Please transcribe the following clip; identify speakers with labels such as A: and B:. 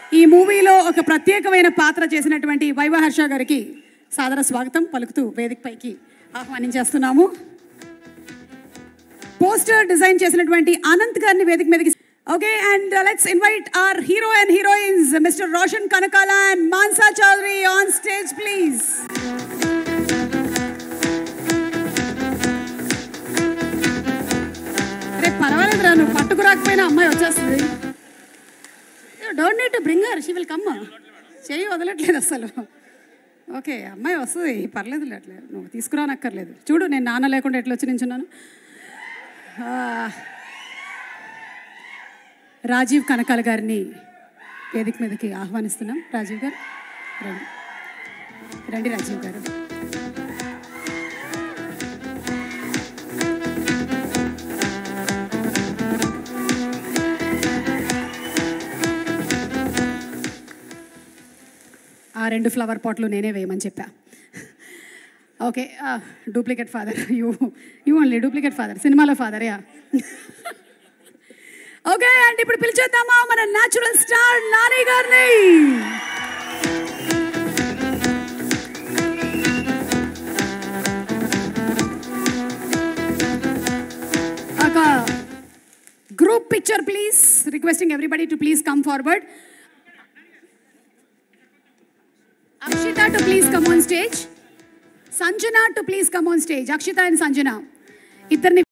A: ఈ మూవీలో ఒక ప్రత్యేకమైన పాత్ర చేసినటువంటి వైవహర్ష గారికి సాదర స్వాగతం పలుకుతూ వేదికపైకి ఆహ్వానించేస్తున్నాము. పోస్టర్ డిజైన్ చేసినటువంటి అనంత్ గారిని వేదిక మీదకి. Okay, and let's invite our hero and heroines mister Roshan Kanakala and Mansa Chaudhary on stage please. అరే పర్వాలేదురా, నువ్వు పట్టుకురాకపోయినా అమ్మాయి వచ్చేస్తుంది. Don't need to bring her, she will come. చేయి వదలట్లేదు అసలు. ఓకే, అమ్మాయి వస్తుంది, పర్లేదు అట్లేదు, నువ్వు తీసుకురానక్కర్లేదు. చూడు నేను నాన్న లేకుండా ఎట్లా వచ్చి నించున్నాను. రాజీవ్ కనకాల గారిని వేదిక మీదకి ఆహ్వానిస్తున్నాం. రాజీవ్ గారు రండి, రండి రాజీవ్ గారు. ఆ 2 ఫ్లవర్ పాట్లు నేనే వేయమని చెప్పా. Okay, duplicate father, you only duplicate father, సినిమాలో ఫాదర్. యా ఓకే, అండ్ ఇప్పుడు పిలిచేద్దామా మన న్యాచురల్ స్టార్ నాని గారిని. ఒక group picture please, requesting everybody to please come forward. Akshita to please come on stage. Sanjana to please come on stage. Akshita and Sanjana.